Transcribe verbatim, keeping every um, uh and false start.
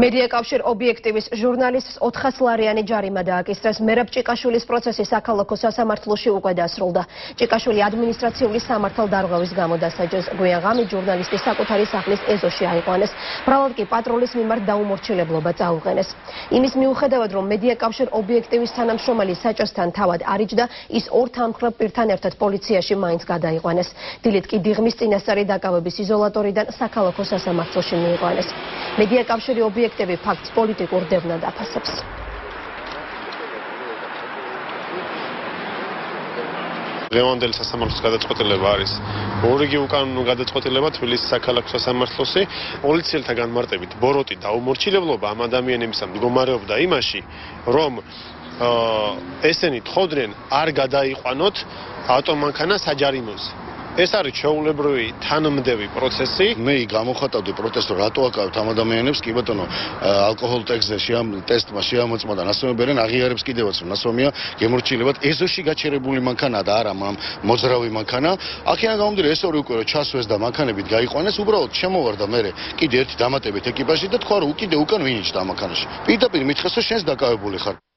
მედია-კავშირ ობიექტივის ჟურნალისტს ოთხასლარიანი ჯარიმა დააკისრეს. მერაბ ჭიკაშვილის პროცესი საქალაქო სასამართლოში უკვე დასრულდა. ჭიკაშვილი ადმინისტრაციული სამართალდარღვევის გამო დასაჯეს. გვიან ღამით ჟურნალისტის საკუთარი სახლის ეზოში აიყვანეს. ბრალად კი პატრულის მიმართ დაუმორჩილებლობა წაუყენეს. იმის მიუხედავად, რომ მედია-კავშირ ობიექტივის თანამშრომელი საჭესთან თავად არიჯდა, ის ორ თანმხლებ პირთან ერთად პოლიციაში მაინც გადაიყვანეს. დილით კი დიღმის წინასწარი დაკავების იზოლატორიდან საქალაქო სასამართლოში მიიყვანეს. მედია-კავშირი ობიექტივი ფაქტს პოლიტიკურ დევნად აფასებს. დღევანდელი სასამართლოს გადაწყვეტილება არის ორიგი უკანონო გადაწყვეტილება თბილისის საქალაქო სასამართლოში. პოლიციელთა განმარტებით ბოროტი დაუმორჩილებლობა ამ ადამიანებისა მდგომარეობდა იმაში, რომ ესენი თხოვდნენ არ გადაიყვანოთ ავტომანქანა საჯარიმოზე. ეს არის ჩვეულებრივი თანმდევი პროცესი. მე გამოხატავდი პროტესტს, რატო აკავებთ ამ ადამიანებს, კი ბატონო, ალკოჰოლ ტესტზე ტესტმა შეამოწმა და ნასვამი ბერენ აღიარებს კიდევაც, რომ ნასვამია გემორჩილებად ეზოში გაჩერებული მანქანა და არა მოძრავი მანქანა. აქედან გამომდინარე ეს ორი უკვე ჩასვეს და მანქანებით გაიყვანეს, უბრალოდ შემოვარდა მე კიდე ერთი დამატებით ეკიპაჟი და თქვა რომ კიდე უკან ვინიჭდა ამ მანქანაში. პირდაპირ მითხეს რომ შენს დაკავებული ხარ.